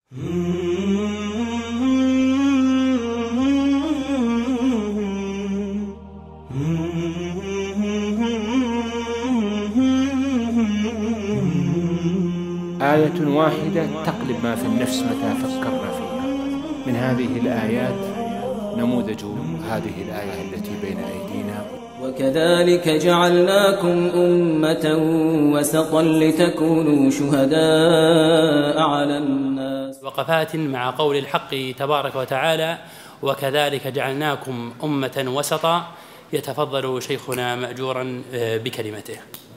آية واحدة تقلب ما في النفس متى فكرنا فيها. من هذه الآيات نموذج هذه الآية التي بين أيدينا: وكذلك جعلناكم أمة وسطا لتكونوا شهداء على الناس. وقفات مع قول الحق تبارك وتعالى: وكذلك جعلناكم أمة وسطا. يتفضل شيخنا مأجورا بكلمته.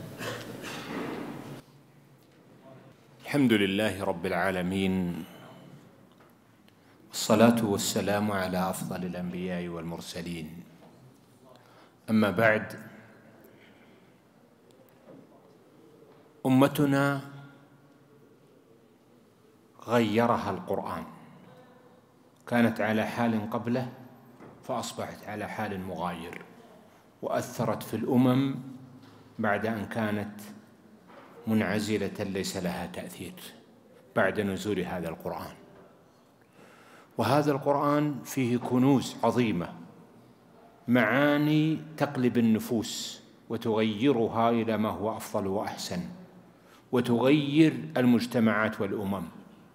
الحمد لله رب العالمين، والصلاة والسلام على أفضل الأنبياء والمرسلين. أما بعد، أمتنا غيرها القرآن، كانت على حال قبله فأصبحت على حال مغاير، وأثرت في الأمم بعد أن كانت منعزلة ليس لها تأثير بعد نزول هذا القرآن. وهذا القرآن فيه كنوز عظيمة، معاني تقلب النفوس وتغيرها إلى ما هو أفضل وأحسن، وتغير المجتمعات والأمم.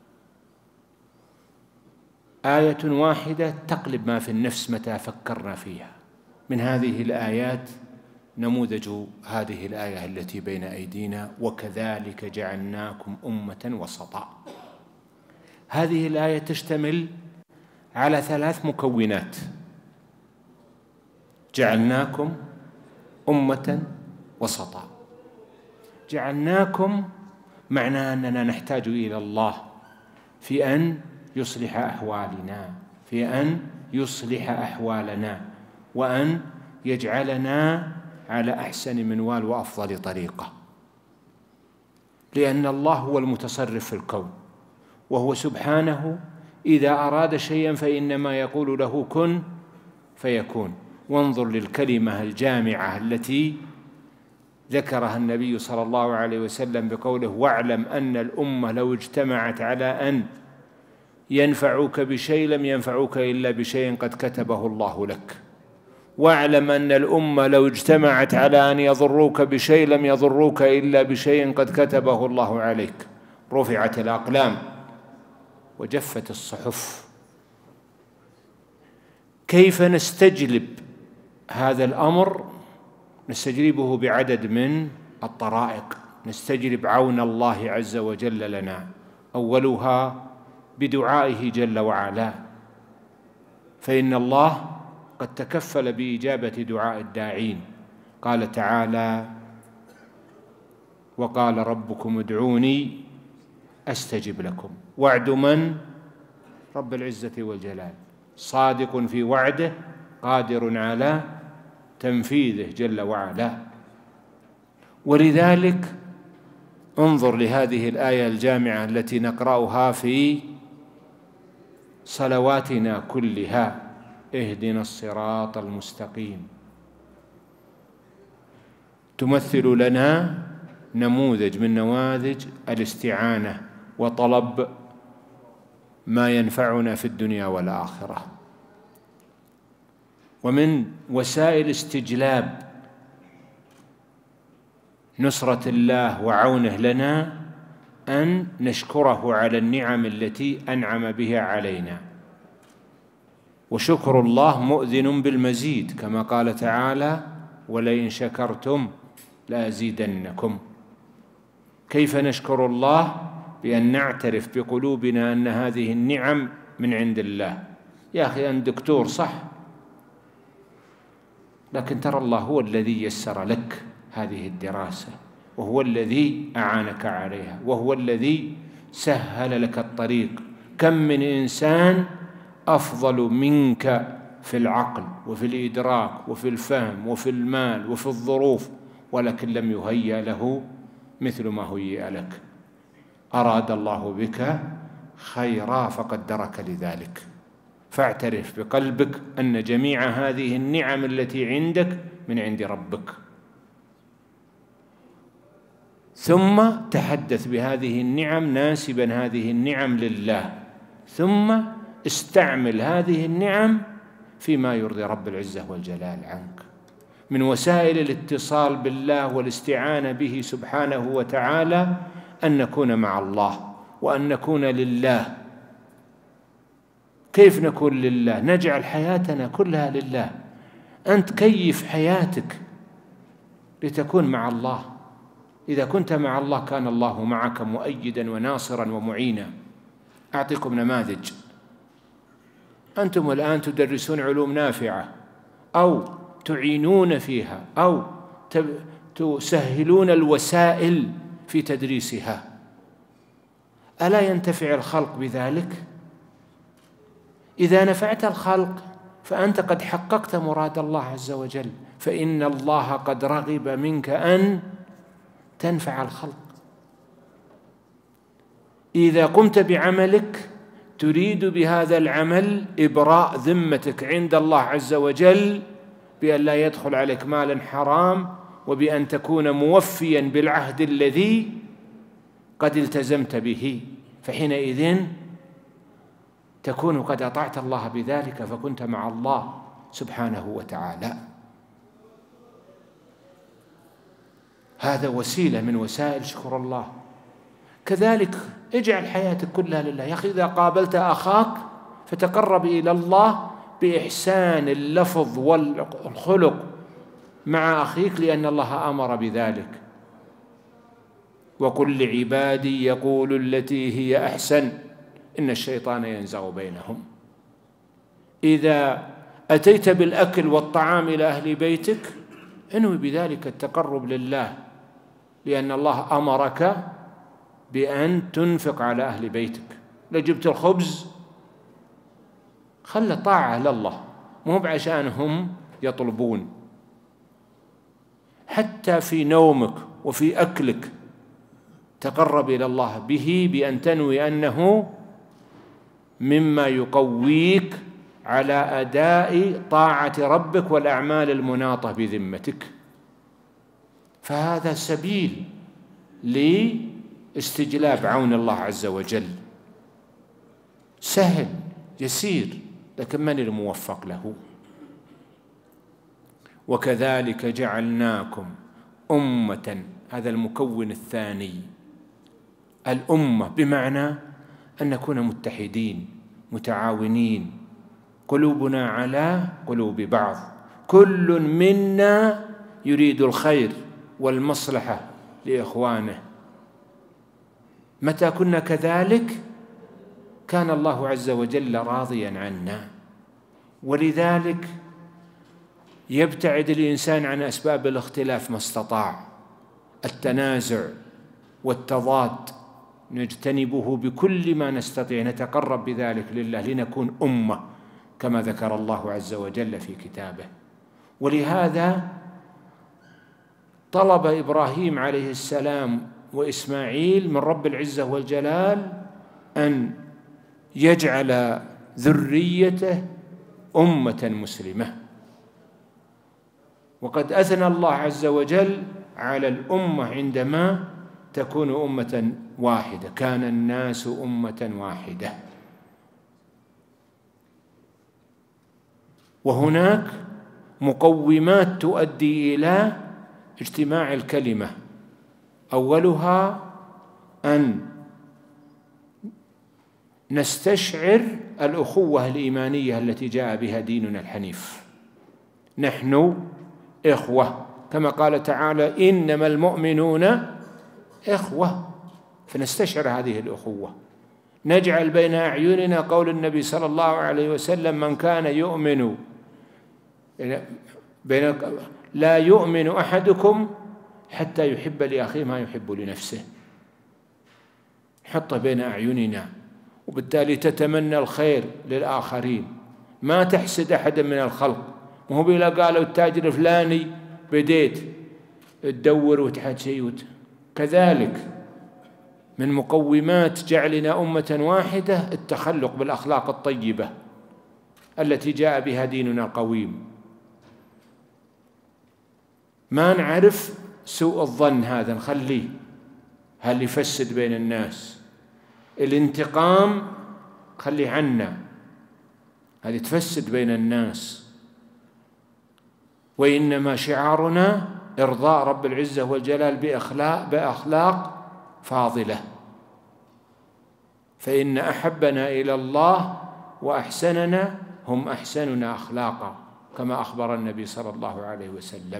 آية واحدة تقلب ما في النفس متى فكرنا فيها. من هذه الآيات نموذج هذه الآية التي بين أيدينا: وكذلك جعلناكم أمة وسطا. هذه الآية تشتمل على 3 مكونات: جعلناكم أمة وسطا. جعلناكم معناه أننا نحتاج إلى الله في أن يصلح أحوالنا، في أن يصلح أحوالنا، وأن يجعلنا على أحسن منوال وأفضل طريقة، لأن الله هو المتصرف في الكون، وهو سبحانه إذا أراد شيئا فإنما يقول له كن فيكون. وانظر للكلمة الجامعة التي ذكرها النبي صلى الله عليه وسلم بقوله: واعلم أن الأمة لو اجتمعت على أن ينفعوك بشيء لم ينفعوك إلا بشيء قد كتبه الله لك. واعلم أن الأمة لو اجتمعت على أن يضروك بشيء لم يضروك إلا بشيء قد كتبه الله عليك. رفعت الأقلام وجفت الصحف. كيف نستجلب هذا الأمر؟ نستجلبه بعدد من الطرائق. نستجلب عون الله عز وجل لنا، أولها بدعائه جل وعلا، فإن الله قد تكفل بإجابة دعاء الداعين. قال تعالى: وقال ربكم ادعوني أستجب لكم. وعد من؟ رب العزة والجلال، صادق في وعده قادر على تنفيذه جل وعلا. ولذلك انظر لهذه الآية الجامعة التي نقرأها في صلواتنا كلها: اهدنا الصراط المستقيم. تمثل لنا نموذج من نماذج الاستعانة وطلب ما ينفعنا في الدنيا والآخرة. ومن وسائل استجلاب نصرة الله وعونه لنا أن نشكره على النعم التي أنعم بها علينا. وشكر الله مؤذن بالمزيد، كما قال تعالى: ولئن شكرتم لأزيدنكم. كيف نشكر الله؟ بأن نعترف بقلوبنا أن هذه النعم من عند الله. يا أخي أنت دكتور صح، لكن ترى الله هو الذي يسر لك هذه الدراسة، وهو الذي أعانك عليها، وهو الذي سهل لك الطريق. كم من إنسان أفضل منك في العقل وفي الإدراك وفي الفهم وفي المال وفي الظروف، ولكن لم يهيأ له مثل ما هيئ لك. أراد الله بك خيرا فقدرك لذلك. فاعترف بقلبك أن جميع هذه النعم التي عندك من عند ربك، ثم تحدث بهذه النعم ناسبا هذه النعم لله، ثم استعمل هذه النعم فيما يرضي رب العزة والجلال عنك. من وسائل الاتصال بالله والاستعانة به سبحانه وتعالى أن نكون مع الله وأن نكون لله. كيف نكون لله؟ نجعل حياتنا كلها لله. أنت كيف حياتك لتكون مع الله. إذا كنت مع الله كان الله معك مؤيدا وناصرا ومعينا. أعطيكم نماذج. أنتم الآن تدرسون علوم نافعة أو تعينون فيها أو تسهلون الوسائل في تدريسها، ألا ينتفع الخلق بذلك؟ إذا نفعت الخلق فأنت قد حققت مراد الله عز وجل، فإن الله قد رغب منك أن تنفع الخلق. إذا قمت بعملك تريد بهذا العمل إبراء ذمتك عند الله عز وجل بأن لا يدخل عليك مال حرام، وبأن تكون موفيا بالعهد الذي قد التزمت به، فحينئذ تكون قد أطعت الله بذلك فكنت مع الله سبحانه وتعالى. هذا وسيلة من وسائل شكر الله. كذلك اجعل حياتك كلها لله. يا أخي إذا قابلت أخاك فتقرب إلى الله بإحسان اللفظ والخلق مع أخيك، لأن الله أمر بذلك. وقل لعبادي يقولوا التي هي أحسن إن الشيطان ينزغ بينهم. إذا أتيت بالأكل والطعام إلى أهل بيتك انوي بذلك التقرب لله، لأن الله أمرك بأن تنفق على أهل بيتك. لو جبت الخبز خلى طاعة لله، مو بعشانهم يطلبون. حتى في نومك وفي أكلك تقرب إلى الله به بأن تنوي أنه مما يقويك على أداء طاعة ربك والأعمال المناطة بذمتك. فهذا سبيل لاستجلاب عون الله عز وجل، سهل يسير، لكن من الموفق له؟ وكذلك جعلناكم أمة، هذا المكون الثاني. الأمة بمعنى أن نكون متحدين متعاونين، قلوبنا على قلوب بعض، كل منا يريد الخير والمصلحة لإخوانه. متى كنا كذلك كان الله عز وجل راضيا عنا. ولذلك يبتعد الإنسان عن أسباب الاختلاف ما استطاع. التنازع والتضاد نجتنبه بكل ما نستطيع، نتقرب بذلك لله لنكون أمة كما ذكر الله عز وجل في كتابه. ولهذا طلب إبراهيم عليه السلام وإسماعيل من رب العزة والجلال أن يجعل ذريته أمة مسلمة. وقد أثنى الله عز وجل على الأمة عندما تكون أمة واحدة، كان الناس أمة واحدة. وهناك مقومات تؤدي إلى اجتماع الكلمة. أولها أن نستشعر الأخوة الإيمانية التي جاء بها ديننا الحنيف. نحن إخوة كما قال تعالى إنما المؤمنون إخوة، فنستشعر هذه الأخوة. نجعل بين أعيننا قول النبي صلى الله عليه وسلم من كان يؤمن لا يؤمن أحدكم حتى يحب لأخيه ما يحب لنفسه. حط بين أعيننا، وبالتالي تتمنى الخير للآخرين، ما تحسد أحدا من الخلق. مو بلا قالوا التاجر الفلاني بديت تدور وتحد شيء. كذلك من مقومات جعلنا أمة واحدة التخلق بالأخلاق الطيبة التي جاء بها ديننا القويم. ما نعرف سوء الظن، هذا نخليه، هل يفسد بين الناس. الانتقام خلي عنا، هذه تفسد بين الناس. وإنما شعارنا إرضاء رب العزة والجلال بأخلاق فاضلة، فإن أحبنا إلى الله وأحسننا هم أحسننا أخلاقا، كما أخبر النبي صلى الله عليه وسلم.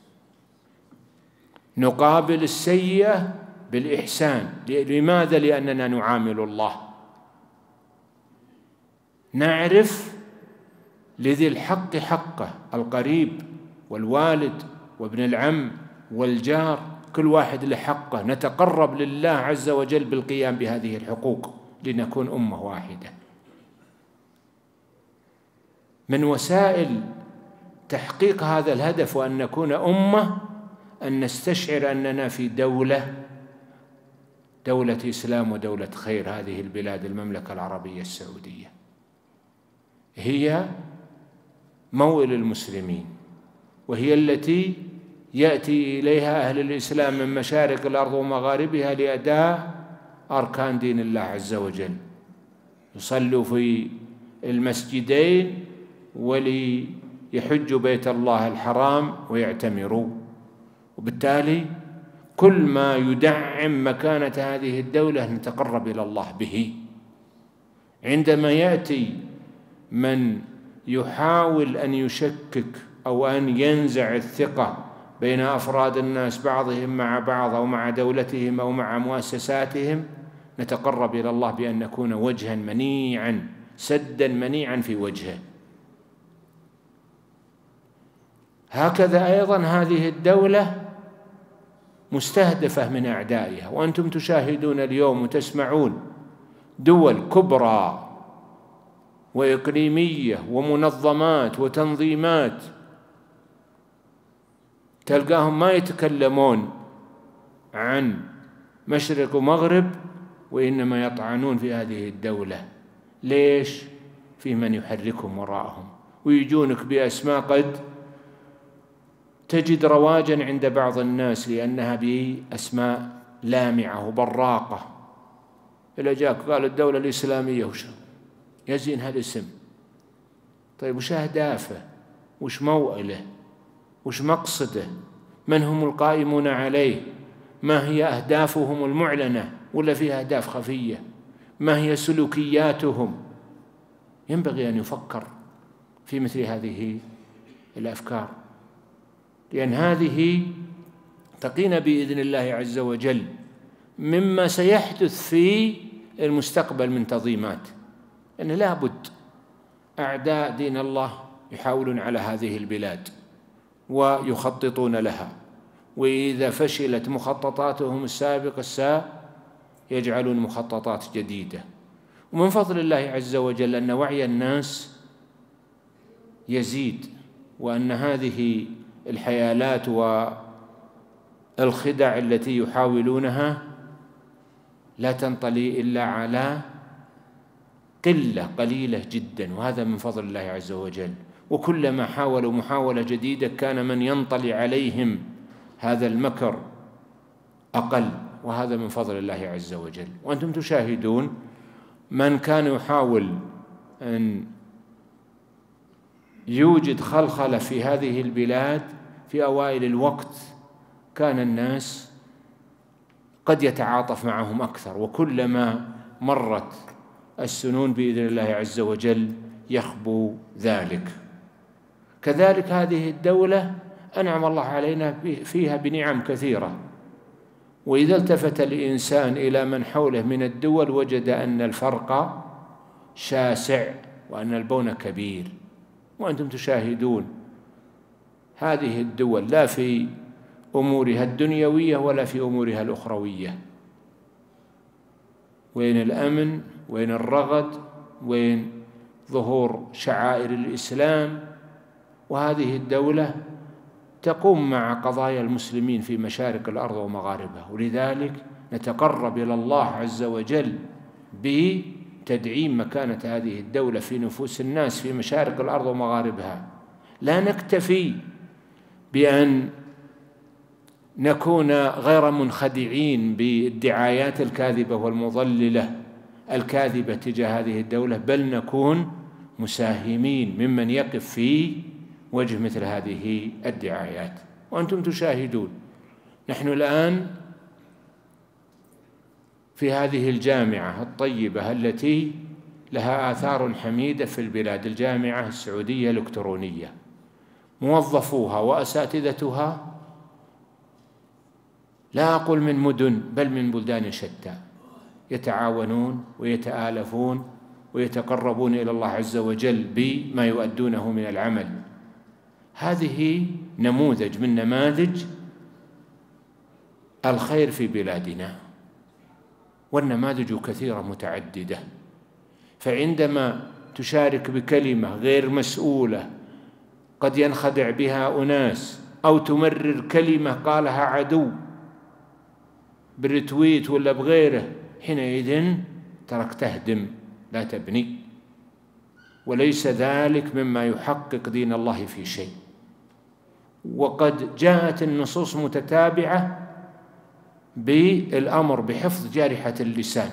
نقابل السيئة بالإحسان. لماذا؟ لأننا نعامل الله. نعرف لذي الحق حقه، القريب والوالد وابن العم والجار، كل واحد له حقه. نتقرب لله عز وجل بالقيام بهذه الحقوق لنكون أمة واحدة. من وسائل تحقيق هذا الهدف وأن نكون أمة أن نستشعر أننا في دولة إسلام ودولة خير. هذه البلاد المملكة العربية السعودية هي موئل المسلمين، وهي التي يأتي إليها أهل الإسلام من مشارق الأرض ومغاربها لأداء أركان دين الله عز وجل، يصلوا في المسجدين وليحجوا بيت الله الحرام ويعتمروا. وبالتالي كل ما يدعم مكانة هذه الدولة نتقرب إلى الله به. عندما يأتي من يحاول أن يشكك أو أن ينزع الثقة بين أفراد الناس بعضهم مع بعض أو مع دولتهم أو مع مؤسساتهم، نتقرب إلى الله بأن نكون وجها منيعا، سدا منيعا في وجهه. هكذا أيضا هذه الدولة مستهدفة من أعدائها، وأنتم تشاهدون اليوم وتسمعون دول كبرى وإقليمية ومنظمات وتنظيمات تلقاهم ما يتكلمون عن مشرق ومغرب، وإنما يطعنون في هذه الدولة. ليش؟ في من يحركهم وراءهم، ويجونك بأسماء قد تجد رواجا عند بعض الناس لأنها بأسماء لامعة وبراقة. إلا جاك قال الدولة الإسلامية، وش يزين هالاسم؟ طيب وش أهدافه؟ وش موئله؟ وش مقصده؟ من هم القائمون عليه؟ ما هي أهدافهم المعلنة ولا فيها أهداف خفية؟ ما هي سلوكياتهم؟ ينبغي أن يفكر في مثل هذه الأفكار، لأن هذه تقينا بإذن الله عز وجل مما سيحدث في المستقبل من تنظيمات. أن لا بد أعداء دين الله يحاولون على هذه البلاد ويخططون لها، وإذا فشلت مخططاتهم السابقة سيجعلون مخططات جديدة. ومن فضل الله عز وجل أن وعي الناس يزيد، وأن هذه الحيالات والخدع التي يحاولونها لا تنطلي إلا على قلة قليلة جدا، وهذا من فضل الله عز وجل. وكلما حاولوا محاولة جديدة كان من ينطلي عليهم هذا المكر أقل، وهذا من فضل الله عز وجل. وأنتم تشاهدون من كان يحاول أن يوجد خلخلة في هذه البلاد في أوائل الوقت كان الناس قد يتعاطف معهم أكثر، وكلما مرت السنون بإذن الله عز وجل يخبو ذلك. كذلك هذه الدولة أنعم الله علينا فيها بنعم كثيرة، وإذا التفت الإنسان إلى من حوله من الدول وجد أن الفرق شاسع وأن البون كبير. وأنتم تشاهدون هذه الدول لا في أمورها الدنيوية ولا في أمورها الأخروية، وين الأمن، وين الرغد، وين ظهور شعائر الإسلام. وهذه الدولة تقوم مع قضايا المسلمين في مشارق الأرض ومغاربها، ولذلك نتقرب إلى الله عز وجل بتدعيم مكانة هذه الدولة في نفوس الناس في مشارق الأرض ومغاربها. لا نكتفي بأن نكون غير منخدعين بالدعايات الكاذبة والمضللة الكاذبة تجاه هذه الدولة، بل نكون مساهمين ممن يقف في وجه مثل هذه الدعايات. وأنتم تشاهدون، نحن الآن في هذه الجامعة الطيبة التي لها آثار حميدة في البلاد، الجامعة السعودية الإلكترونية، موظفوها وأساتذتها لا أقول من مدن بل من بلدان شتى، يتعاونون ويتآلفون ويتقربون إلى الله عز وجل بما يؤدونه من العمل. هذه نموذج من نماذج الخير في بلادنا، والنماذج كثيرة متعددة. فعندما تشارك بكلمة غير مسؤولة قد ينخدع بها أناس، أو تمرر كلمة قالها عدو بالرتويت ولا بغيره، حينئذ ترك تهدم لا تبني، وليس ذلك مما يحقق دين الله في شيء. وقد جاءت النصوص متتابعة بالأمر بحفظ جارحة اللسان.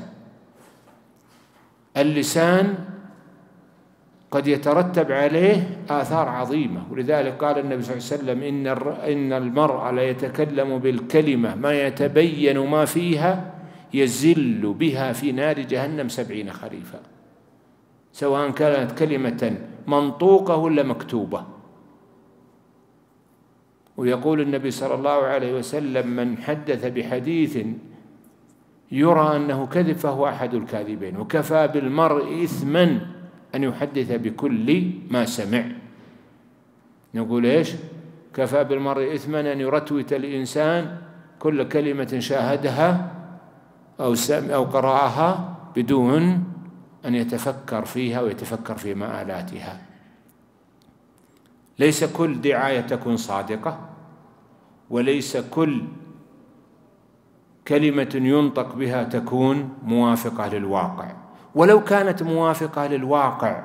اللسان قد يترتب عليه آثار عظيمة، ولذلك قال النبي صلى الله عليه وسلم إن المرء لا يتكلم بالكلمة ما يتبين ما فيها يزل بها في نار جهنم 70 خريفا، سواء كانت كلمة منطوقة ولا مكتوبة. ويقول النبي صلى الله عليه وسلم من حدث بحديث يرى أنه كذب فهو أحد الكاذبين، وكفى بالمرء إثما أن يحدث بكل ما سمع. نقول إيش؟ كفى بالمرء إثما أن يرتوت الإنسان كل كلمة شاهدها أو قرأها بدون أن يتفكر فيها ويتفكر في مآلاتها. ليس كل دعاية تكون صادقة، وليس كل كلمة ينطق بها تكون موافقة للواقع. ولو كانت موافقة للواقع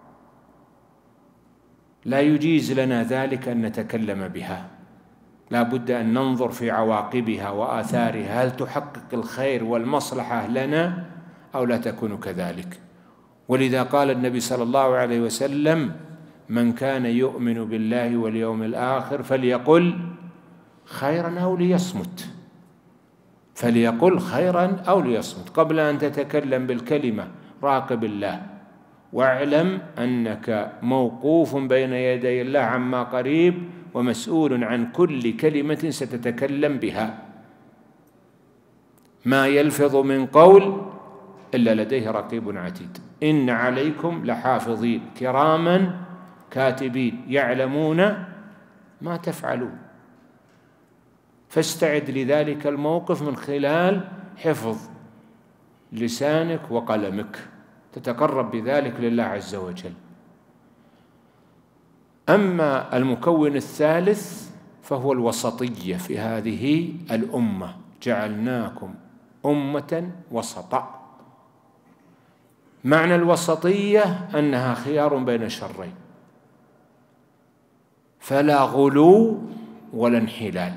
لا يجيز لنا ذلك أن نتكلم بها، لا بد أن ننظر في عواقبها وآثارها، هل تحقق الخير والمصلحة لنا أو لا تكون كذلك. ولذا قال النبي صلى الله عليه وسلم من كان يؤمن بالله واليوم الآخر فليقل خيرا أو ليصمت، فليقل خيرا أو ليصمت. قبل أن تتكلم بالكلمة راقب الله، واعلم أنك موقوف بين يدي الله عما قريب، ومسؤول عن كل كلمة ستتكلم بها. ما يلفظ من قول إلا لديه رقيب عتيد. إن عليكم لحافظين كراما كاتبين يعلمون ما تفعلون. فاستعد لذلك الموقف من خلال حفظ لسانك وقلمك، تتقرب بذلك لله عز وجل. أما المكون الثالث فهو الوسطية في هذه الأمة، جعلناكم أمة وسطا. معنى الوسطية أنها خيار بين شرين، فلا غلو ولا انحلال،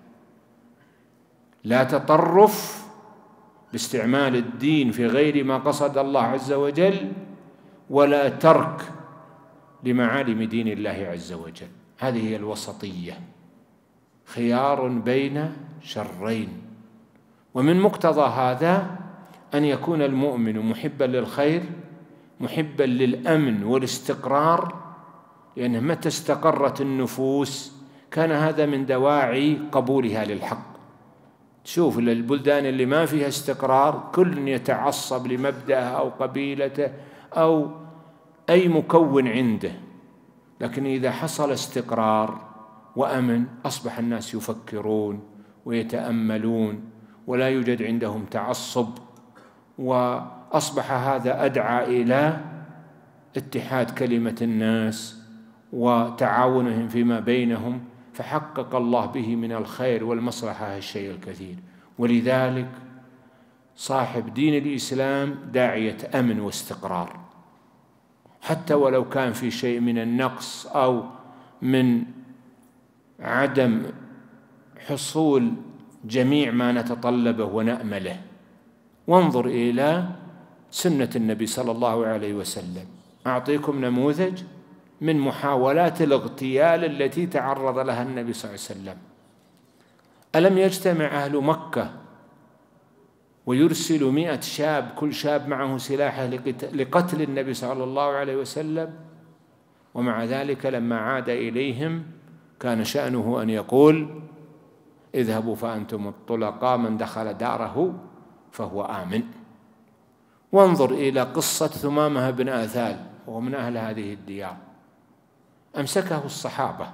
لا تطرف باستعمال الدين في غير ما قصد الله عز وجل، ولا ترك لمعالم دين الله عز وجل. هذه هي الوسطية، خيار بين شرين. ومن مقتضى هذا أن يكون المؤمن محبا للخير، محبا للأمن والاستقرار، لأن متى استقرت النفوس كان هذا من دواعي قبولها للحق. شوف البلدان اللي ما فيها استقرار كل يتعصب لمبدأه أو قبيلته أو أي مكون عنده، لكن إذا حصل استقرار وأمن أصبح الناس يفكرون ويتأملون ولا يوجد عندهم تعصب، وأصبح هذا أدعى إلى اتحاد كلمة الناس وتعاونهم فيما بينهم، فحقق الله به من الخير والمصلحة الشيء الكثير. ولذلك صاحب دين الإسلام داعية أمن واستقرار، حتى ولو كان في شيء من النقص أو من عدم حصول جميع ما نتطلبه ونأمله. وانظر إلى سنة النبي صلى الله عليه وسلم. أعطيكم نموذج من محاولات الاغتيال التي تعرض لها النبي صلى الله عليه وسلم. ألم يجتمع أهل مكة ويرسل 100 شاب، كل شاب معه سلاحه لقتل النبي صلى الله عليه وسلم؟ ومع ذلك لما عاد إليهم كان شأنه أن يقول: اذهبوا فأنتم الطلقاء، من دخل داره فهو آمن. وانظر إلى قصة ثمامة بن آثال، وهو من أهل هذه الديار، أمسكه الصحابة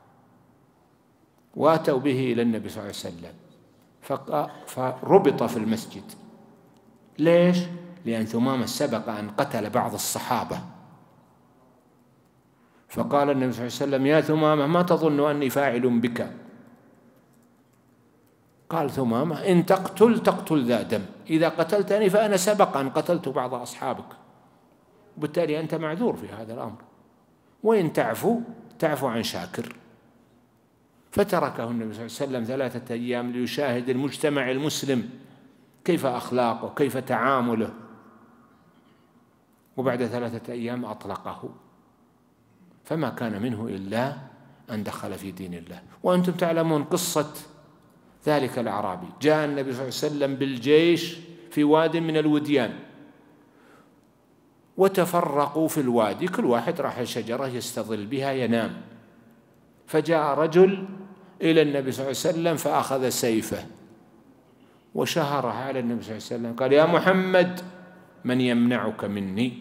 وأتوا به إلى النبي صلى الله عليه وسلم فربط في المسجد. ليش؟ لأن ثمامة سبق أن قتل بعض الصحابة. فقال النبي صلى الله عليه وسلم: يا ثمامة، ما تظن أني فاعل بك؟ قال ثمامة: إن تقتل ذا دم، إذا قتلتني فأنا سبق أن قتلت بعض أصحابك، وبالتالي أنت معذور في هذا الأمر، وإن تعفو عن شاكر. فتركه النبي صلى الله عليه وسلم 3 أيام ليشاهد المجتمع المسلم كيف أخلاقه، كيف تعامله، وبعد 3 أيام أطلقه، فما كان منه إلا أن دخل في دين الله. وأنتم تعلمون قصة ذلك الأعرابي. جاء النبي صلى الله عليه وسلم بالجيش في واد من الوديان، وتفرقوا في الوادي، كل واحد راح شجرة يستظل بها ينام. فجاء رجل إلى النبي صلى الله عليه وسلم فأخذ سيفه وشهرها على النبي صلى الله عليه وسلم، قال: يا محمد، من يمنعك مني؟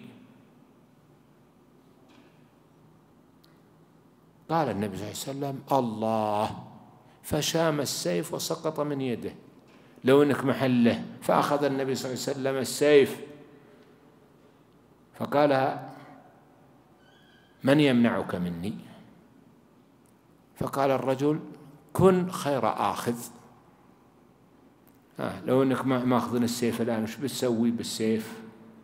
قال النبي صلى الله عليه وسلم: الله. فشام السيف وسقط من يده، لو انك محله. فأخذ النبي صلى الله عليه وسلم السيف فقال: من يمنعك مني؟ فقال الرجل: كن خير آخذ. لو انك ماخذ السيف الآن وش بتسوي بالسيف؟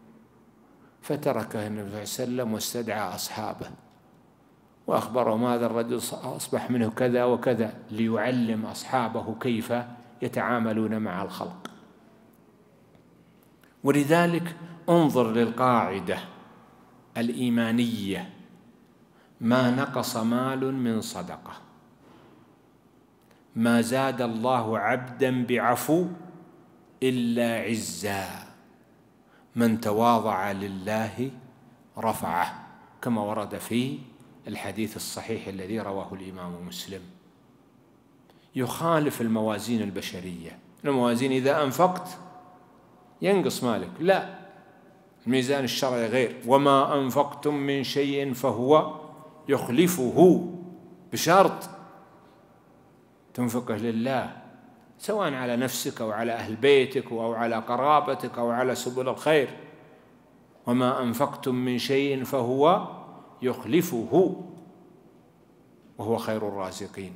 فتركه النبي صلى الله عليه وسلم واستدعى أصحابه وأخبرهم: هذا الرجل أصبح منه كذا وكذا، ليعلم أصحابه كيف يتعاملون مع الخلق. ولذلك انظر للقاعدة الإيمانية: ما نقص مال من صدقة، ما زاد الله عبدا بعفو إلا عزا، من تواضع لله رفعه، كما ورد في الحديث الصحيح الذي رواه الإمام مسلم. يخالف الموازين البشرية. الموازين إذا أنفقت ينقص مالك، لا، الميزان الشرعي غير: وما أنفقتم من شيء فهو يخلفه، بشرط تنفقه لله، سواء على نفسك أو على أهل بيتك أو على قرابتك أو على سبل الخير. وما أنفقتم من شيء فهو يخلفه وهو خير الرازقين،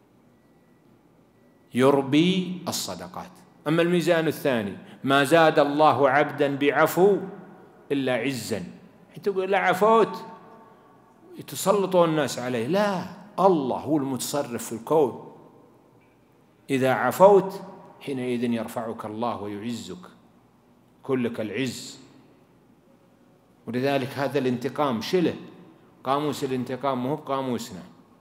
يربي الصدقات. أما الميزان الثاني: ما زاد الله عبدا بعفو إلا عزا. تقول: لا عفوت يتسلطون الناس عليه، لا، الله هو المتصرف في الكون. إذا عفوت حينئذ يرفعك الله ويعزك، كلك العز. ولذلك هذا الانتقام شله، قاموس الانتقام مو بقاموسنا.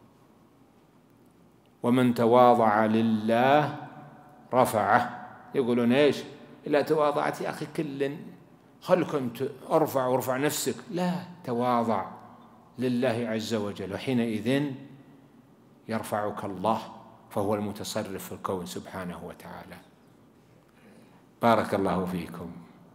ومن تواضع لله رفعه. يقولون: ايش؟ إلا تواضعت يا أخي كل خلكم ارفع نفسك. لا، تواضع لله عز وجل، وحينئذ يرفعك الله، فهو المتصرف في الكون سبحانه وتعالى. بارك الله فيكم،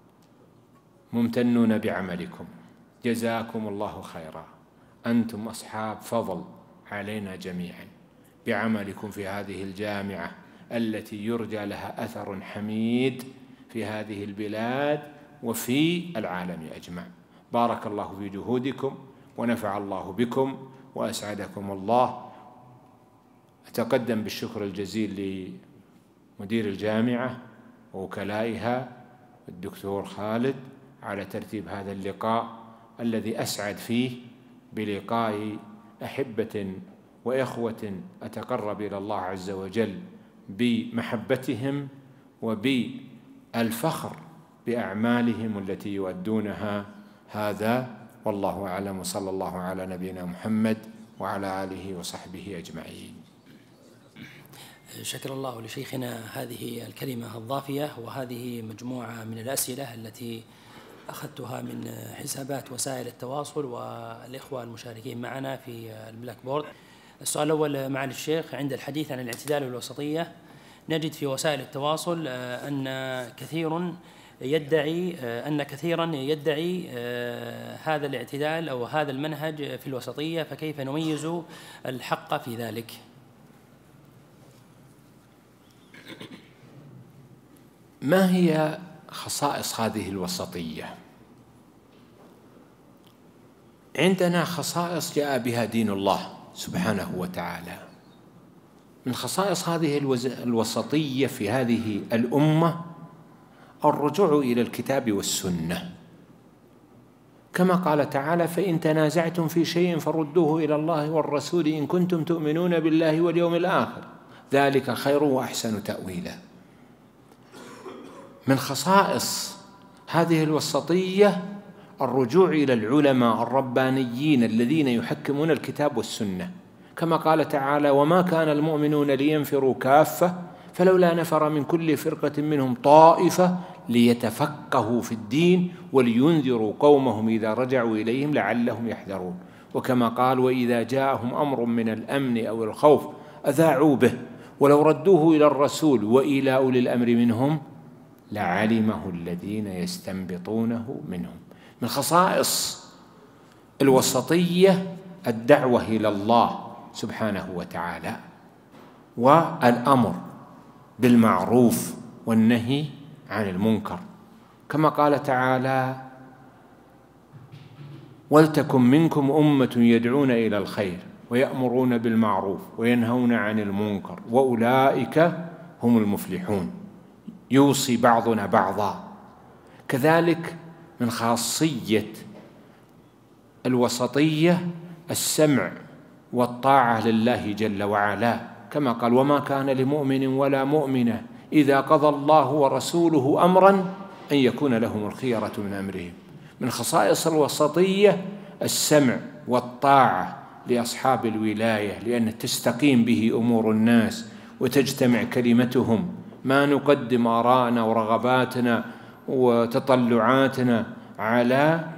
ممتنون بعملكم، جزاكم الله خيرا. أنتم أصحاب فضل علينا جميعا بعملكم في هذه الجامعة التي يرجى لها أثر حميد في هذه البلاد وفي العالم أجمع. بارك الله في جهودكم ونفع الله بكم وأسعدكم الله. أتقدم بالشكر الجزيل لمدير الجامعة ووكلائها الدكتور خالد على ترتيب هذا اللقاء الذي أسعد فيه بلقاء أحبة وإخوة أتقرب إلى الله عز وجل بمحبتهم وبالفخر بأعمالهم التي يؤدونها. هذا والله أعلم، وصلى الله على نبينا محمد وعلى آله وصحبه أجمعين. شكر الله لشيخنا هذه الكلمة الضافية، وهذه مجموعة من الأسئلة التي أخذتها من حسابات وسائل التواصل والإخوة المشاركين معنا في البلاك بورد. السؤال الأول معالي الشيخ: عند الحديث عن الاعتدال والوسطية نجد في وسائل التواصل أن كثيرا يدعي هذا الاعتدال أو هذا المنهج في الوسطية، فكيف نميز الحق في ذلك؟ ما هي خصائص هذه الوسطية؟ عندنا خصائص جاء بها دين الله سبحانه وتعالى. من خصائص هذه الوسطية في هذه الأمة الرجوع إلى الكتاب والسنة، كما قال تعالى: فإن تنازعتم في شيء فردوه إلى الله والرسول إن كنتم تؤمنون بالله واليوم الآخر ذلك خير وأحسن تأويلا. من خصائص هذه الوسطية الرجوع إلى العلماء الربانيين الذين يحكمون الكتاب والسنة، كما قال تعالى: وما كان المؤمنون لينفروا كافة فلولا نفر من كل فرقة منهم طائفة ليتفقهوا في الدين ولينذروا قومهم إذا رجعوا إليهم لعلهم يحذرون. وكما قال: وإذا جاءهم أمر من الأمن أو الخوف أذاعوا به ولو ردوه إلى الرسول وإلى أولي الأمر منهم لعلمه الذين يستنبطونه منهم. من خصائص الوسطية الدعوة إلى الله سبحانه وتعالى، والأمر بالمعروف والنهي عن المنكر، كما قال تعالى: ولتكن منكم أمة يدعون إلى الخير ويأمرون بالمعروف وينهون عن المنكر وأولئك هم المفلحون. يوصي بعضنا بعضا. كذلك من خاصية الوسطية السمع والطاعة لله جل وعلا، كما قال: وما كان لمؤمن ولا مؤمنة إذا قضى الله ورسوله أمرا أن يكون لهم الخيرة من أمرهم. من خصائص الوسطية السمع والطاعة لأصحاب الولاية، لأن تستقيم به أمور الناس وتجتمع كلمتهم. ما نقدم آراءنا ورغباتنا وتطلعاتنا على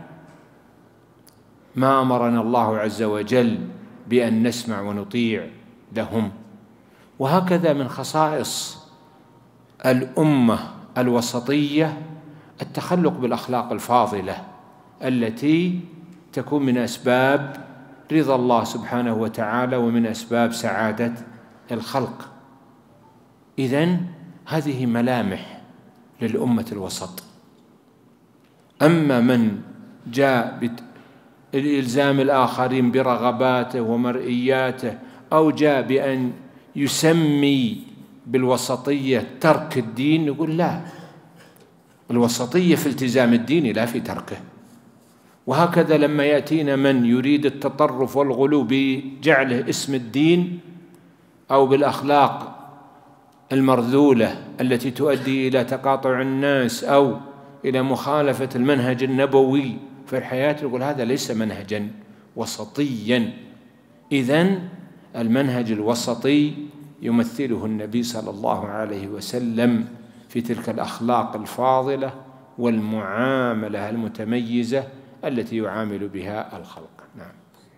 ما أمرنا الله عز وجل بأن نسمع ونطيع لهم. وهكذا من خصائص الأمة الوسطية التخلق بالأخلاق الفاضلة التي تكون من أسباب رضا الله سبحانه وتعالى ومن أسباب سعادة الخلق. إذن هذه ملامح للأمة الوسط. أما من جاء بإلزام الآخرين برغباته ومرئياته أو جاء بأن يسمي بالوسطية ترك الدين، نقول لا، الوسطية في التزام الدين لا في تركه. وهكذا لما يأتينا من يريد التطرف والغلو بجعله اسم الدين أو بالأخلاق المرذولة التي تؤدي إلى تقاطع الناس أو إلى مخالفة المنهج النبوي في الحياة، يقول هذا ليس منهجا وسطيا. إذن المنهج الوسطي يمثله النبي صلى الله عليه وسلم في تلك الأخلاق الفاضلة والمعاملة المتميزة التي يعامل بها الخلق. نعم.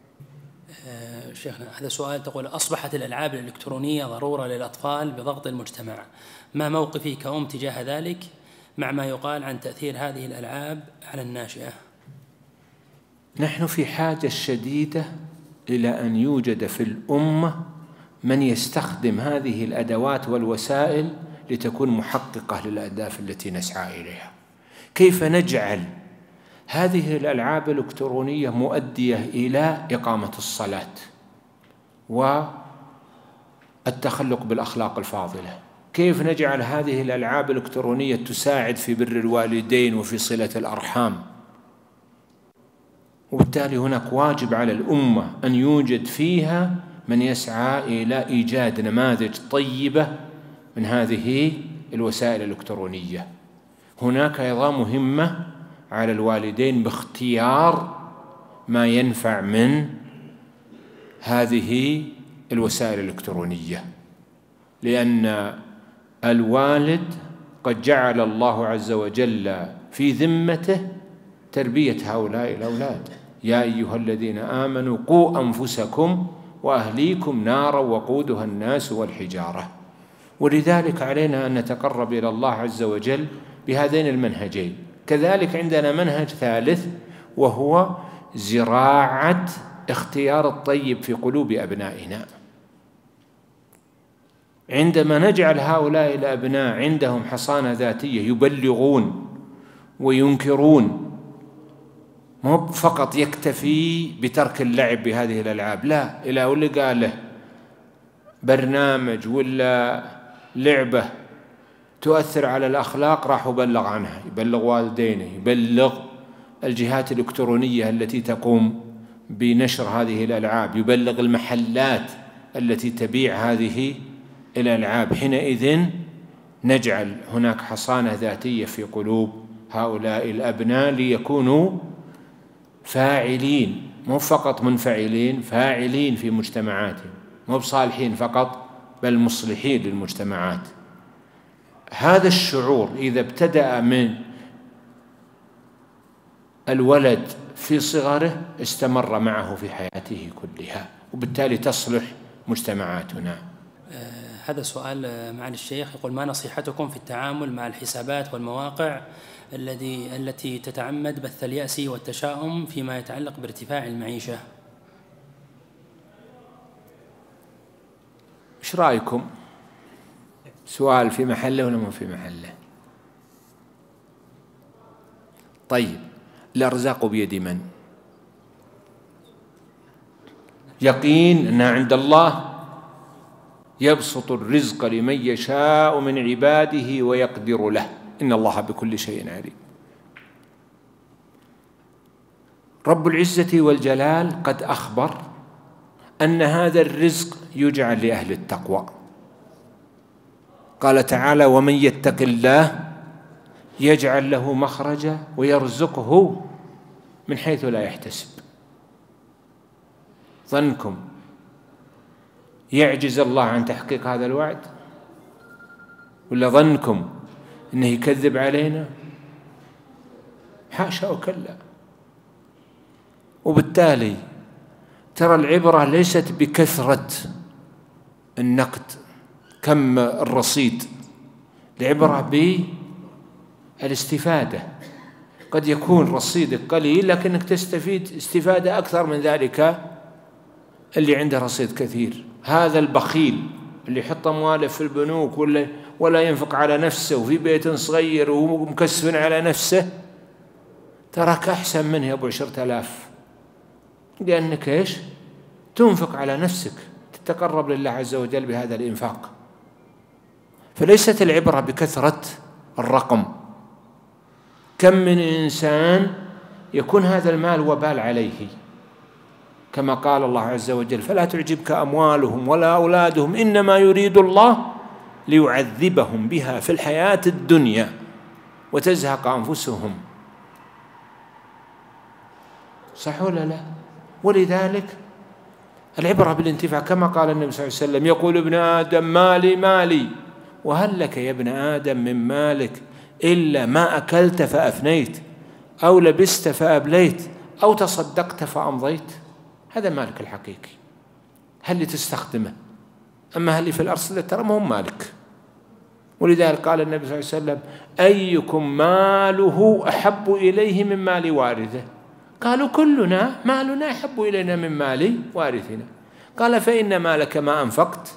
شيخنا هذا سؤال، تقول: أصبحت الألعاب الإلكترونية ضرورة للأطفال بضغط المجتمع، ما موقفي كأم تجاه ذلك مع ما يقال عن تأثير هذه الألعاب على الناشئة؟ نحن في حاجة شديدة إلى أن يوجد في الأمة من يستخدم هذه الأدوات والوسائل لتكون محققة للأهداف التي نسعى إليها. كيف نجعل هذه الألعاب الإلكترونية مؤدية إلى إقامة الصلاة والتخلق بالأخلاق الفاضلة؟ كيف نجعل هذه الألعاب الإلكترونية تساعد في بر الوالدين وفي صلة الأرحام؟ وبالتالي هناك واجب على الأمة أن يوجد فيها من يسعى إلى إيجاد نماذج طيبة من هذه الوسائل الإلكترونية. هناك أيضا مهمة على الوالدين باختيار ما ينفع من هذه الوسائل الإلكترونية، لأن الوالد قد جعل الله عز وجل في ذمته تربية هؤلاء الأولاد. يا أيها الذين آمنوا قوا أنفسكم وأهليكم نارا وقودها الناس والحجارة. ولذلك علينا أن نتقرب إلى الله عز وجل بهذين المنهجين. كذلك عندنا منهج ثالث، وهو زراعة اختيار الطيب في قلوب أبنائنا. عندما نجعل هؤلاء الأبناء عندهم حصانة ذاتية يبلغون وينكرون، مو فقط يكتفي بترك اللعب بهذه الألعاب، لا، إلى واللي قاله برنامج ولا لعبة تؤثر على الأخلاق راح يبلغ عنها، يبلغ والدينه، يبلغ الجهات الإلكترونية التي تقوم بنشر هذه الألعاب، يبلغ المحلات التي تبيع هذه الألعاب. حينئذ نجعل هناك حصانة ذاتية في قلوب هؤلاء الأبناء ليكونوا فاعلين، مو فقط منفعلين، فاعلين في مجتمعاتهم، مو بصالحين فقط بل مصلحين للمجتمعات. هذا الشعور إذا ابتدأ من الولد في صغره استمر معه في حياته كلها، وبالتالي تصلح مجتمعاتنا. هذا سؤال معالي الشيخ، يقول: ما نصيحتكم في التعامل مع الحسابات والمواقع التي تتعمد بث اليأس والتشاؤم فيما يتعلق بارتفاع المعيشة؟ إيش رأيكم؟ سؤال في محله ولا مو في محله؟ طيب، الأرزاق بيد من؟ يقين أنها عند الله، يبسط الرزق لمن يشاء من عباده ويقدر له، إن الله بكل شيء عليم. رب العزة والجلال قد أخبر أن هذا الرزق يجعل لأهل التقوى. قال تعالى: ومن يتق الله يجعل له مخرجا ويرزقه من حيث لا يحتسب. ظنكم يعجز الله عن تحقيق هذا الوعد؟ ولا ظنكم أنه يكذب علينا؟ حاشا وكلا. وبالتالي ترى العبرة ليست بكثرة النقد، كم الرصيد، العبرة بالاستفادة. قد يكون رصيدك قليل لكنك تستفيد استفادة أكثر من ذلك اللي عنده رصيد كثير. هذا البخيل اللي يحط أمواله في البنوك ولا ينفق على نفسه وفي بيت صغير ومكسف على نفسه، تراك أحسن منه يا أبو 10,000، لأنك إيش؟ تنفق على نفسك، تتقرب لله عز وجل بهذا الإنفاق. فليست العبرة بكثرة الرقم. كم من إنسان يكون هذا المال وبال عليه، كما قال الله عز وجل: فلا تعجبك أموالهم ولا أولادهم إنما يريد الله ليعذبهم بها في الحياة الدنيا وتزهق أنفسهم. صح ولا لا؟ ولذلك العبرة بالانتفاع، كما قال النبي صلى الله عليه وسلم: يقول ابن آدم مالي مالي، وهل لك يا ابن آدم من مالك إلا ما أكلت فأفنيت، أو لبست فأبليت، أو تصدقت فأمضيت. هذا مالك الحقيقي، هل اللي تستخدمه. أما هل اللي في الأرض ترى ما هم مالك. ولذلك قال النبي صلى الله عليه وسلم: أيكم ماله أحب إليه من مال وارثه؟ قالوا: كلنا مالنا أحب إلينا من مال وارثنا. قال: فإن مالك ما أنفقت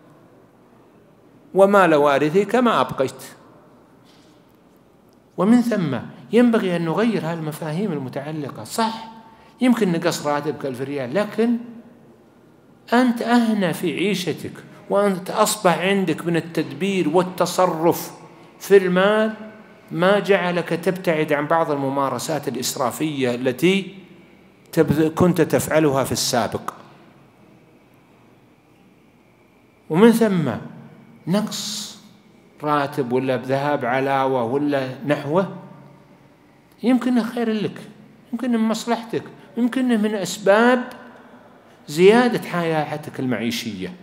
ومال وارثك ما أبقيت. ومن ثم ينبغي أن نغير هذه المفاهيم المتعلقة. صح، يمكن نقص راتبك 1000 ريال، لكن أنت أهنى في عيشتك، وأنت أصبح عندك من التدبير والتصرف في المال ما جعلك تبتعد عن بعض الممارسات الإسرافية التي كنت تفعلها في السابق. ومن ثم نقص راتب ولا بذهاب علاوة ولا نحوه، يمكن خير لك، يمكن من مصلحتك، يمكن من أسباب زيادة حياتك المعيشية.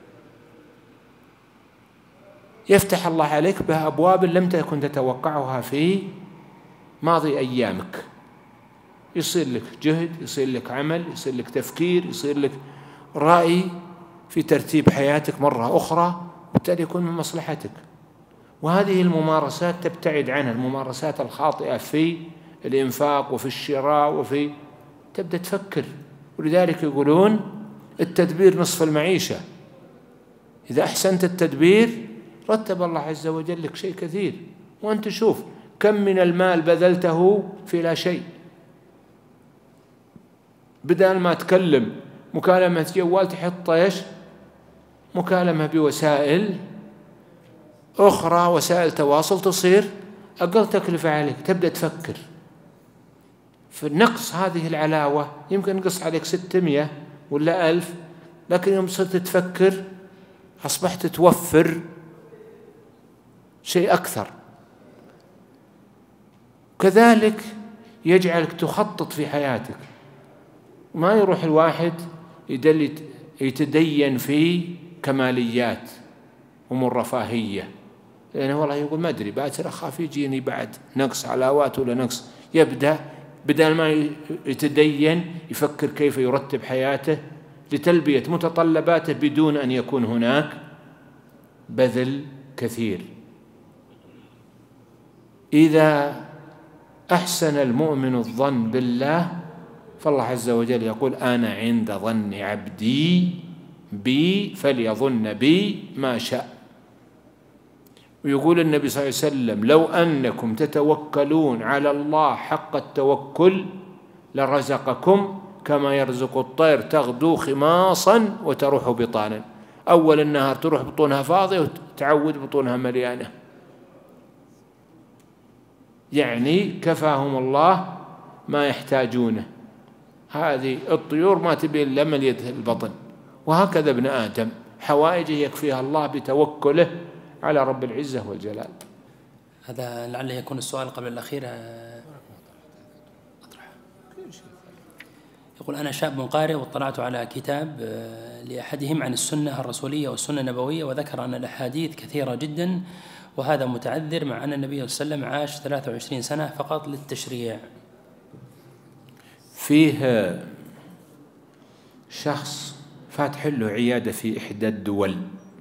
يفتح الله عليك بها أبواب لم تكن تتوقعها في ماضي أيامك، يصير لك جهد، يصير لك عمل، يصير لك تفكير، يصير لك رأي في ترتيب حياتك مرة أخرى، بالتالي يكون من مصلحتك. وهذه الممارسات تبتعد عنها الممارسات الخاطئة في الإنفاق وفي الشراء تبدأ تفكر. ولذلك يقولون التدبير نصف المعيشة. إذا أحسنت التدبير رتب الله عز وجل لك شيء كثير. وأنت شوف كم من المال بذلته في لا شيء، بدل ما تكلم مكالمة جوال تحط ايش؟ مكالمة بوسائل أخرى، وسائل تواصل تصير أقل تكلفة عليك. تبدأ تفكر في نقص هذه العلاوة، يمكن نقص عليك 600 ولا 1000، لكن يوم صرت تفكر أصبحت توفر شيء أكثر. كذلك يجعلك تخطط في حياتك، ما يروح الواحد يتدين في كماليات أمور رفاهية، لأنه والله يقول ما أدري باكر أخاف يجيني بعد نقص علاوات ولا نقص. يبدأ بدل ما يتدين يفكر كيف يرتب حياته لتلبية متطلباته بدون أن يكون هناك بذل كثير. إذا أحسن المؤمن الظن بالله فالله عز وجل يقول أنا عند ظن عبدي بي فليظن بي ما شاء. ويقول النبي صلى الله عليه وسلم لو أنكم تتوكلون على الله حق التوكل لرزقكم كما يرزق الطير تغدو خماصا وتروح بطانا. أول النهار تروح بطونها فاضية وتعود بطونها مليانة، يعني كفاهم الله ما يحتاجونه. هذه الطيور ما تبي إلا مليت البطن، وهكذا ابن آدم حوائجه يكفيها الله بتوكله على رب العزة والجلال. هذا لعله يكون السؤال قبل الأخير. يقول أنا شاب قارئ واطلعت على كتاب لأحدهم عن السنة الرسولية والسنة النبوية، وذكر أن الأحاديث كثيرة جدا، وهذا متعذر مع أن النبي صلى الله عليه وسلم عاش 23 سنة فقط للتشريع. فيه شخص فاتح له عيادة في إحدى الدول،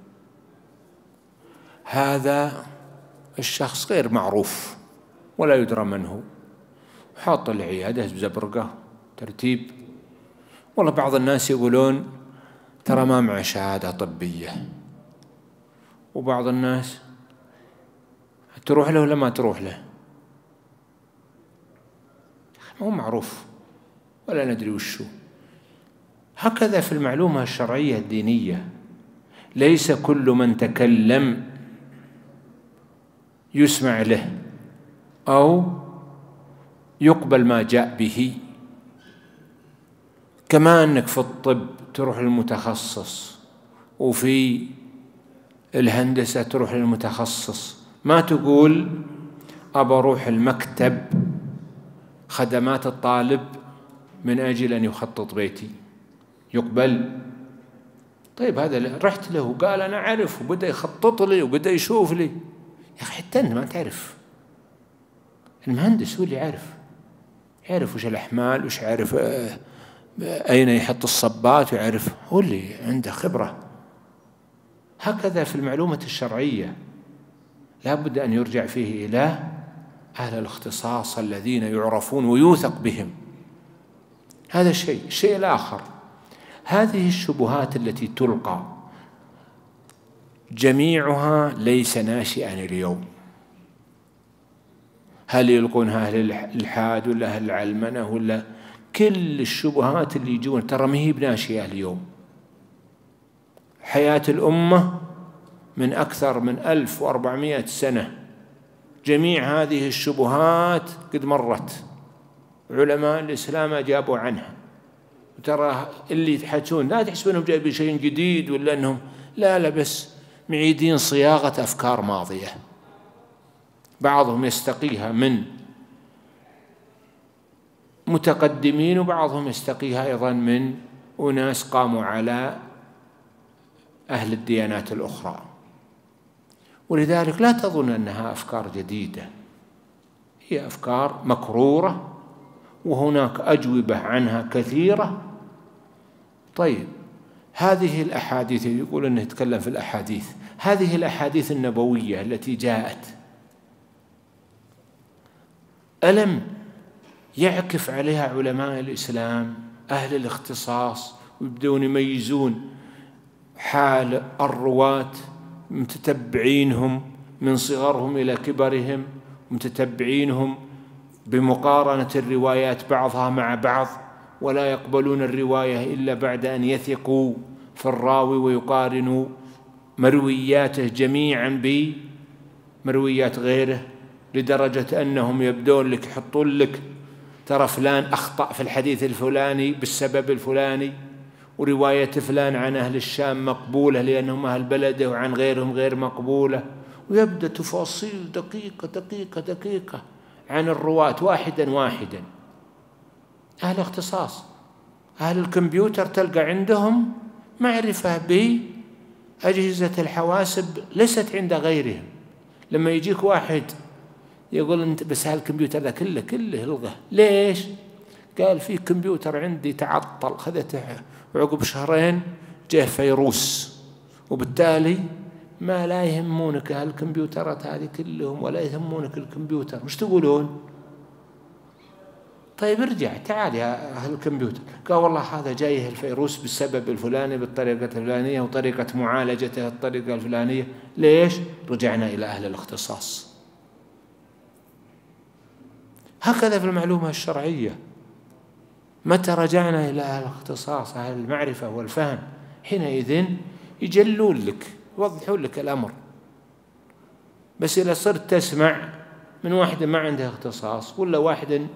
هذا الشخص غير معروف ولا يدرى من هو، حاط العيادة بزبرقة ترتيب. والله بعض الناس يقولون ترى ما معه شهادة طبية، وبعض الناس تروح له ولا ما تروح له، ما هو معروف ولا ندري وشو. هكذا في المعلومة الشرعية الدينية، ليس كل من تكلم يسمع له أو يقبل ما جاء به. كما أنك في الطب تروح للمتخصص، وفي الهندسة تروح للمتخصص، ما تقول أبى أروح المكتب خدمات الطالب من أجل أن يخطط بيتي، يقبل؟ طيب هذا رحت له قال أنا أعرف، وبدأ يخطط لي وبدأ يشوف لي. يا أخي حتى أنت ما تعرف، المهندس هو اللي يعرف وش الأحمال، وش يعرف أين يحط الصبات، ويعرف، هو اللي عنده خبرة. هكذا في المعلومة الشرعية لا بد أن يرجع فيه إلى أهل الاختصاص الذين يعرفون ويوثق بهم. هذا الشيء الآخر، هذه الشبهات التي تلقى جميعها ليس ناشئا اليوم. هل يلقونها أهل الإلحاد ولا أهل العلمنة ولا كل الشبهات اللي يجون، ترى ما هي بناشئة اليوم. حياة الأمة من أكثر من 1400 سنة جميع هذه الشبهات قد مرت، علماء الإسلام أجابوا عنها. وترى اللي يتحدثون لا تحسبونهم جايبين شيء جديد ولا أنهم لا بس معيدين صياغة أفكار ماضية، بعضهم يستقيها من متقدمين وبعضهم يستقيها أيضا من أناس قاموا على أهل الديانات الأخرى. ولذلك لا تظن أنها أفكار جديدة، هي أفكار مكرورة وهناك أجوبة عنها كثيرة. طيب، هذه الأحاديث يقول أنه يتكلم في الأحاديث، هذه الأحاديث النبوية التي جاءت ألم يعكف عليها علماء الإسلام أهل الاختصاص ويبدون يميزون حال الرواة، متتبعينهم من صغرهم إلى كبرهم، متتبعينهم بمقارنة الروايات بعضها مع بعض، ولا يقبلون الرواية إلا بعد أن يثقوا في الراوي ويقارنوا مروياته جميعا بمرويات غيره، لدرجة أنهم يبدون لك يحطون لك ترى فلان أخطأ في الحديث الفلاني بالسبب الفلاني، ورواية فلان عن أهل الشام مقبولة لأنهم أهل بلده وعن غيرهم غير مقبولة، ويبدأ تفاصيل دقيقة دقيقة دقيقة عن الرواة واحدا واحدا. أهل اختصاص، أهل الكمبيوتر تلقى عندهم معرفة بأجهزة الحواسب ليست عند غيرهم. لما يجيك واحد يقول أنت بس هالكمبيوتر ذا كله الغه، ليش؟ قال في كمبيوتر عندي تعطل خذته وعقب شهرين جاء فيروس، وبالتالي ما لا يهمونك هالكمبيوترات هذه كلهم ولا يهمونك الكمبيوتر. وش تقولون؟ طيب ارجع تعال يا أهل الكمبيوتر. قال والله هذا جايه الفيروس بالسبب الفلاني بالطريقة الفلانية وطريقة معالجته الطريقة الفلانية. ليش؟ رجعنا إلى أهل الاختصاص. هكذا في المعلومة الشرعية، متى رجعنا إلى أهل الاختصاص أهل المعرفة والفهم حينئذ يجلون لك يوضحون لك الأمر. بس إذا صرت تسمع من واحد ما عنده اختصاص ولا واحد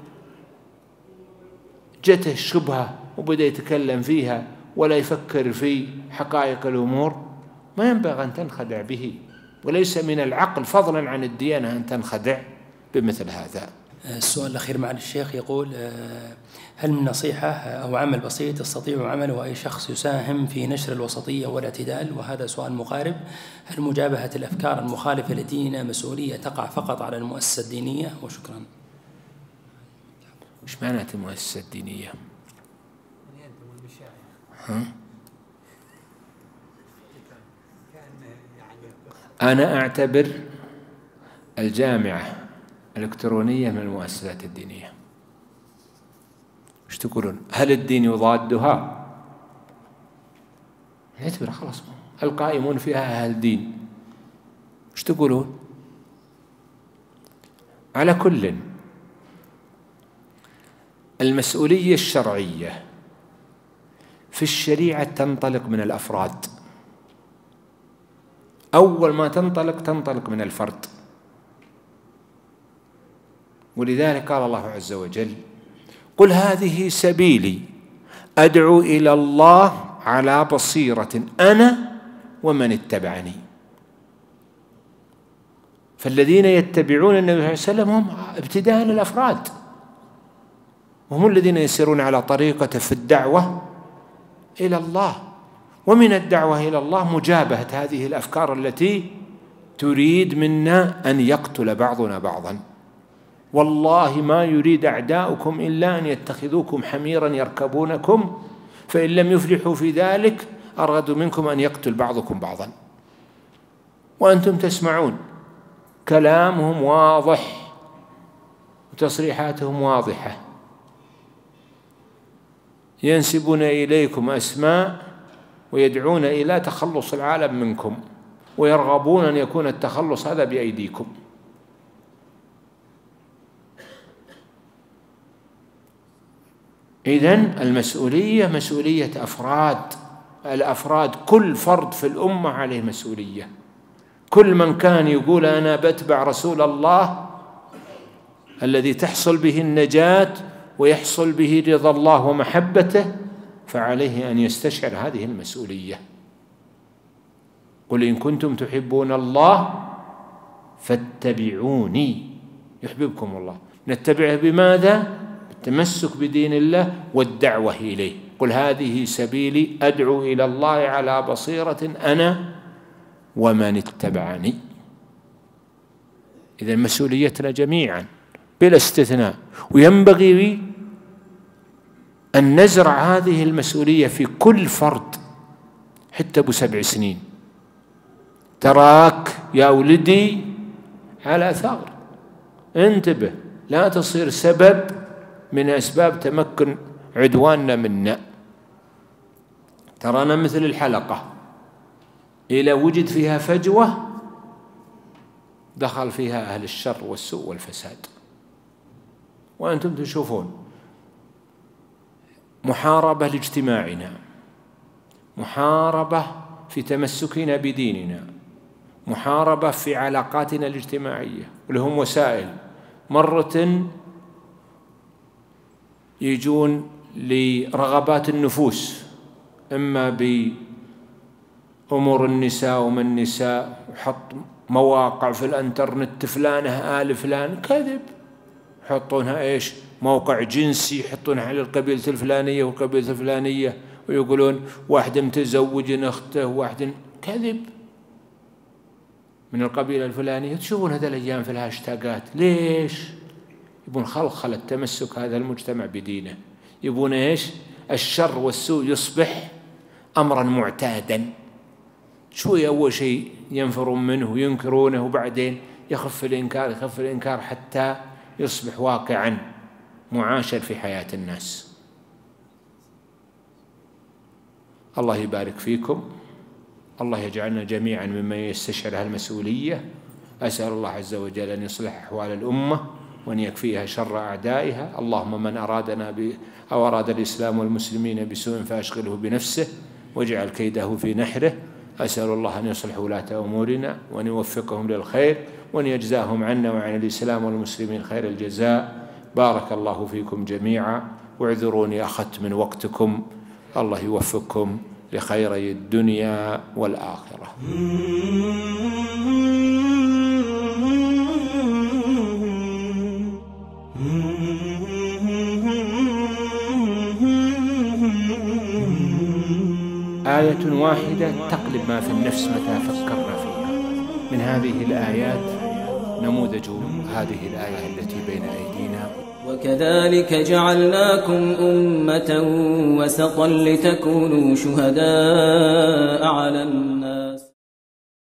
جته الشبهة وبدأ يتكلم فيها ولا يفكر في حقائق الأمور، ما ينبغي أن تنخدع به، وليس من العقل فضلا عن الديانة أن تنخدع بمثل هذا. السؤال الأخير مع الشيخ يقول: هل من نصيحة أو عمل بسيط يستطيع عمله أي شخص يساهم في نشر الوسطية والاعتدال؟ وهذا سؤال مقارب: هل مجابهة الأفكار المخالفة لديننا مسؤولية تقع فقط على المؤسسة الدينية؟ وشكرا. وش معنات المؤسسة الدينية؟ أنا أعتبر الجامعة الإلكترونية من المؤسسات الدينية. وش تقولون؟ هل الدين يضادها؟ نعتبر خلاص القائمون فيها أهل الدين. وش تقولون؟ على كل، المسؤولية الشرعية في الشريعة تنطلق من الأفراد. أول ما تنطلق من الفرد. ولذلك قال الله عز وجل: قل هذه سبيلي أدعو إلى الله على بصيرة أنا ومن اتبعني. فالذين يتبعون النبي صلى الله عليه وسلم هم ابتداء الأفراد، وهم الذين يسيرون على طريقة في الدعوة إلى الله. ومن الدعوة إلى الله مجابهة هذه الأفكار التي تريد منا أن يقتل بعضنا بعضا. والله ما يريد أعداؤكم إلا أن يتخذوكم حميرا يركبونكم، فإن لم يفلحوا في ذلك أرادوا منكم أن يقتل بعضكم بعضا. وأنتم تسمعون كلامهم واضح وتصريحاتهم واضحة، ينسبون إليكم أسماء ويدعون إلى تخلص العالم منكم، ويرغبون أن يكون التخلص هذا بأيديكم. إذن المسؤولية مسؤولية أفراد. الأفراد كل فرد في الأمة عليه مسؤولية. كل من كان يقول أنا بتبع رسول الله الذي تحصل به النجاة ويحصل به رضا الله ومحبته، فعليه أن يستشعر هذه المسؤولية. قل إن كنتم تحبون الله فاتبعوني يحببكم الله. نتبعه بماذا؟ بالتمسك بدين الله والدعوة إليه. قل هذه سبيلي أدعو إلى الله على بصيرة أنا ومن اتبعني. إذن مسؤوليتنا جميعا بلا استثناء، وينبغي أن نزرع هذه المسؤولية في كل فرد. حتى أبو 7 سنين تراك يا ولدي على ثغر، انتبه لا تصير سبب من أسباب تمكن عدواننا منا. ترانا مثل الحلقة، إذا وجد فيها فجوة دخل فيها أهل الشر والسوء والفساد. وأنتم تشوفون محاربة لاجتماعنا، محاربة في تمسكنا بديننا، محاربة في علاقاتنا الاجتماعية، ولهم وسائل. مرة يجون لرغبات النفوس، إما بأمور النساء ومن النساء، وحط مواقع في الانترنت فلانة آل فلان، كذب. يحطونها إيش؟ موقع جنسي، يحطونها على القبيلة الفلانية والقبيلة الفلانية، ويقولون واحد متزوج أخته، واحد كذب من القبيلة الفلانية. تشوفون هذا الأيام في الهاشتاجات. ليش؟ يبون خلخلة تمسك هذا المجتمع بدينه، يبون إيش؟ الشر والسوء يصبح أمرا معتادا. شوي أول شيء ينفرون منه وينكرونه، وبعدين يخف الإنكار حتى يصبح واقعا معاشر في حياة الناس. الله يبارك فيكم، الله يجعلنا جميعا ممن يستشعر هالمسؤولية. أسأل الله عز وجل أن يصلح أحوال الأمة وأن يكفيها شر أعدائها. اللهم من أرادنا أو أراد الإسلام والمسلمين بسوء فأشغله بنفسه واجعل كيده في نحره. أسأل الله أن يصلح ولاة أمورنا وأن يوفقهم للخير وأن يجزاهم عنا وعن الإسلام والمسلمين خير الجزاء. بارك الله فيكم جميعا، واعذروني أخذت من وقتكم. الله يوفقكم لخيري الدنيا والآخرة. آية واحدة تقلب ما في النفس متى فكرنا فيها. من هذه الآيات نموذج هذه الآية التي بين أيدينا: وكذلك جعلناكم أمة وسطا لتكونوا شهداء على الناس